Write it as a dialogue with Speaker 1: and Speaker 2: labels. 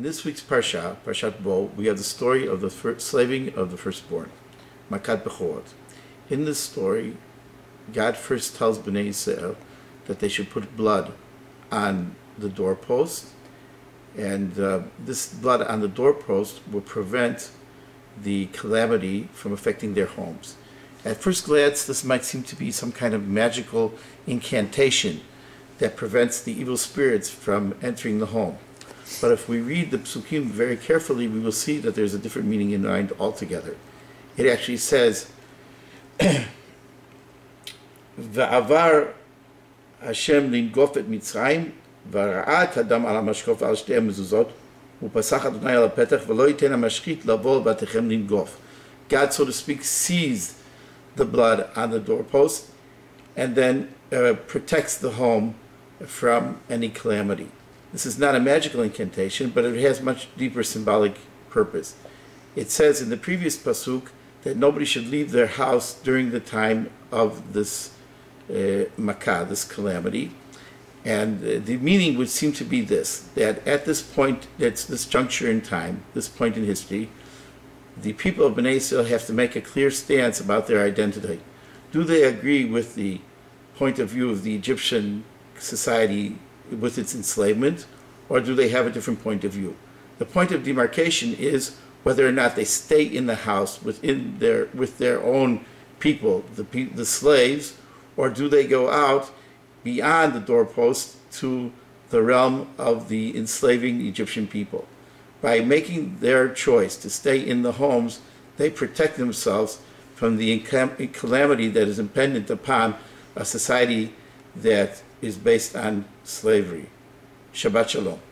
Speaker 1: this week's Parsha, Parshat Bo, we have the story of the slaving of the firstborn, Makat Bechorot. In this story, God first tells Bnei Yisrael that they should put blood on the doorpost, and this blood on the doorpost will prevent the calamity from affecting their homes. At first glance, this might seem to be some kind of magical incantation that prevents the evil spirits from entering the home. But if we read the psukim very carefully, we will see that there's a different meaning in mind altogether. It actually says, "Va'avar Hashem lingof et Mitzrayim, v'ra'at hadam al ha'mashkof al shtei mezuzot, u'pasach Adonai al ha'petach, v'lo yiten ha'mashchit lavo v'atechem lingof." God, so to speak, seized the blood on the doorpost and then protects the home from any calamity. This is not a magical incantation, but it has much deeper symbolic purpose. It says in the previous pasuk that nobody should leave their house during the time of this makah, this calamity. And the meaning would seem to be this, that at this point, that's this juncture in time, this point in history, the people of Bnei Yisrael have to make a clear stance about their identity. Do they agree with the point of view of the Egyptian society with its enslavement, or do they have a different point of view? The point of demarcation is whether or not they stay in the house with their own people, the slaves, or do they go out beyond the doorpost to the realm of the enslaving Egyptian people. By making their choice to stay in the homes, they protect themselves from the calamity that is impendent upon a society that is based on slavery. Shabbat Shalom.